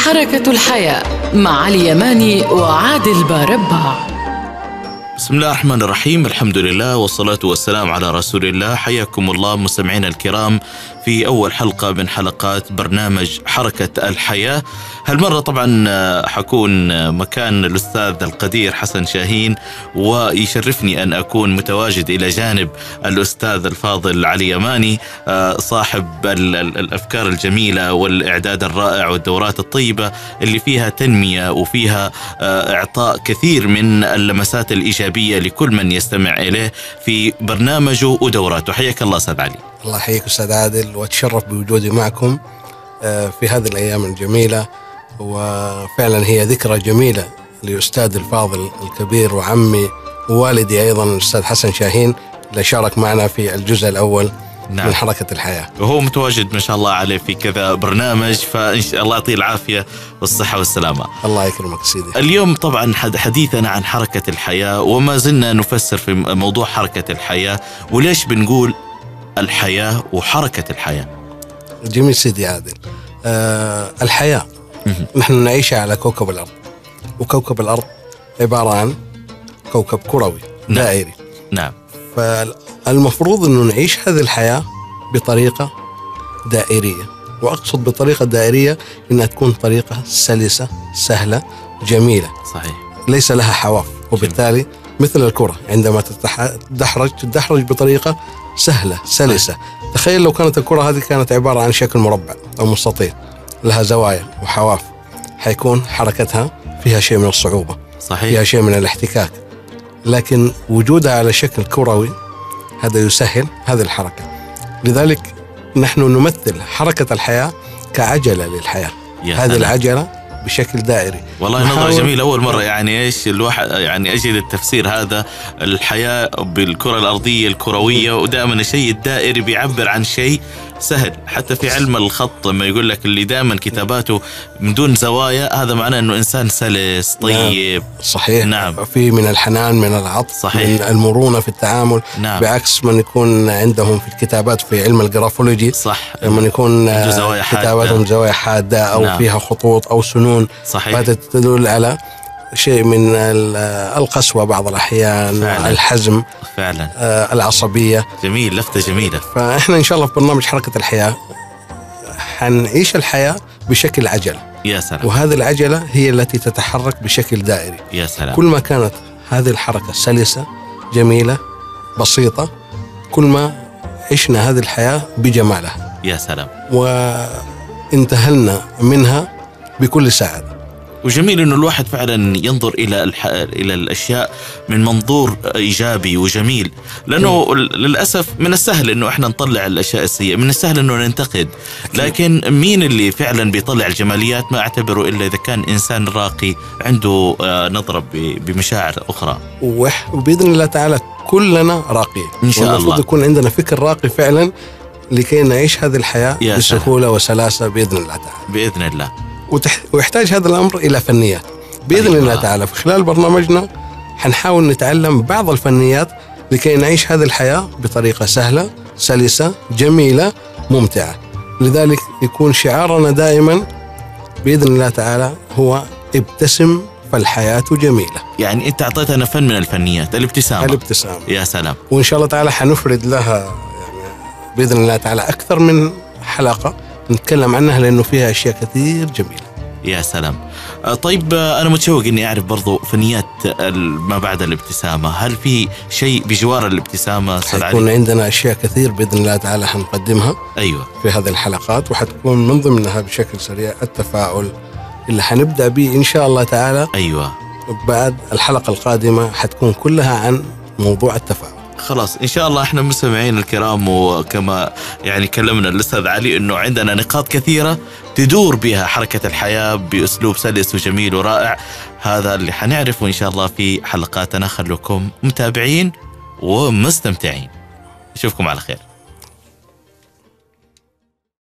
حركة الحياة مع علي يماني وعادل باربع. بسم الله الرحمن الرحيم، الحمد لله والصلاة والسلام على رسول الله. حياكم الله مستمعينا الكرام في أول حلقة من حلقات برنامج حركة الحياة. هالمرة طبعا حكون مكان الأستاذ القدير حسن شاهين، ويشرفني أن أكون متواجد إلى جانب الأستاذ الفاضل علي يماني، صاحب الأفكار الجميلة والإعداد الرائع والدورات الطيبة اللي فيها تنمية وفيها إعطاء كثير من اللمسات الإيجابية لكل من يستمع إليه في برنامجه ودوراته. حياك الله أستاذ علي. الله يحييك أستاذ عادل، وأتشرف بوجودي معكم في هذه الأيام الجميلة، وفعلا هي ذكرى جميلة لأستاذ الفاضل الكبير وعمي ووالدي أيضا الأستاذ حسن شاهين اللي شارك معنا في الجزء الأول من حركة الحياة، وهو متواجد ما شاء الله عليه في كذا برنامج، فإن شاء الله يعطيه العافية والصحة والسلامة. الله يكرمك سيدي. اليوم طبعا حديثنا عن حركة الحياة، وما زلنا نفسر في موضوع حركة الحياة وليش بنقول الحياة وحركة الحياة. جميل سيدي عادل. الحياة نحن نعيشها على كوكب الأرض، وكوكب الأرض عبارة عن كوكب كروي دائري. نعم. فالمفروض أنه نعيش هذه الحياة بطريقة دائرية، وأقصد بطريقة دائرية إنها تكون طريقة سلسة سهلة جميلة. صحيح. ليس لها حواف، وبالتالي مثل الكرة عندما تدحرج بطريقة سهلة سلسة. تخيل لو كانت الكرة هذه كانت عبارة عن شكل مربع أو مستطيل لها زوايا وحواف، حيكون حركتها فيها شيء من الصعوبة. صحيح. فيها شيء من الاحتكاك، لكن وجودها على شكل كروي هذا يسهل هذه الحركة. لذلك نحن نمثل حركة الحياة كعجلة للحياة. هذه العجلة بشكل دائري. والله نظرة جميلة. أول مرة يعني إيش الواحد يعني أجد التفسير هذا، الحياة بالكرة الأرضية الكروية، ودائما الشيء الدائري بيعبر عن شيء سهل. حتى في علم الخط لما يقول لك اللي دائما كتاباته من دون زوايا، هذا معناه أنه إنسان سلس طيب. نعم. صحيح. نعم. في من الحنان، من العطف، صحيح. من المرونة في التعامل. نعم. بعكس من يكون عندهم في الكتابات في علم الجرافولوجي، صح، من يكون كتاباتهم زوايا حادة أو نعم. فيها خطوط أو سنون. صحيح. هذا تدل على شيء من القسوة بعض الأحيان. فعلا. الحزم فعلا. العصبية. جميل، لفتة جميلة. فإحنا إن شاء الله في برنامج حركة الحياة حنعيش الحياة بشكل عجلة. يا سلام. وهذه العجلة هي التي تتحرك بشكل دائري. يا سلام. كل ما كانت هذه الحركة سلسة جميلة بسيطة، كل ما عشنا هذه الحياة بجمالها. يا سلام. وانتهلنا منها بكل سعادة. وجميل إنه الواحد فعلا ينظر إلى الأشياء من منظور إيجابي وجميل، لأنه للأسف من السهل إنه إحنا نطلع الأشياء السيئة، من السهل إنه ننتقد، لكن مين اللي فعلا بيطلع الجماليات؟ ما أعتبره إلا إذا كان إنسان راقي عنده نظرة بمشاعر أخرى. وبإذن الله تعالى كلنا راقيين إن شاء الله. والمفروض يكون عندنا فكر راقي فعلا لكي نعيش هذه الحياة بسهولة وسلاسة بإذن الله تعالى. بإذن الله. ويحتاج هذا الأمر إلى فنيات بإذن الله تعالى. في خلال برنامجنا حنحاول نتعلم بعض الفنيات لكي نعيش هذه الحياة بطريقة سهلة سلسة جميلة ممتعة. لذلك يكون شعارنا دائما بإذن الله تعالى هو ابتسم فالحياة جميلة. يعني أنت أعطيتنا فن من الفنيات، الابتسامة. يا سلام. وإن شاء الله تعالى حنفرد لها يعني بإذن الله تعالى أكثر من حلقة نتكلم عنها، لأنه فيها أشياء كثير جميلة. يا سلام. طيب أنا متشوق إني أعرف برضو فنيات ما بعد الابتسامة. هل في شيء بجوار الابتسامة؟ حيكون عندنا أشياء كثير بإذن الله تعالى حنقدمها. أيوة. في هذه الحلقات، وحتكون من ضمنها بشكل سريع التفاعل اللي حنبدأ به إن شاء الله تعالى. أيوة. بعد الحلقة القادمة حتكون كلها عن موضوع التفاعل. خلاص إن شاء الله. إحنا مستمعين الكرام، وكما يعني كلمنا الأستاذ علي إنه عندنا نقاط كثيرة تدور بها حركة الحياة بأسلوب سلس وجميل ورائع. هذا اللي حنعرفه إن شاء الله في حلقاتنا. خلوكم متابعين ومستمتعين. أشوفكم على خير.